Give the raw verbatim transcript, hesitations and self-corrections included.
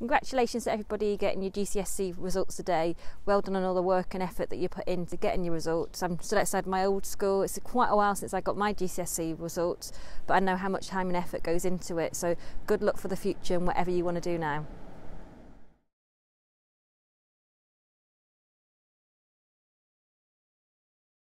Congratulations to everybody getting your G C S E results today. Well done on all the work and effort that you put into getting your results. I'm still outside my old school. It's quite a while since I got my G C S E results, but I know how much time and effort goes into it. So good luck for the future and whatever you want to do now.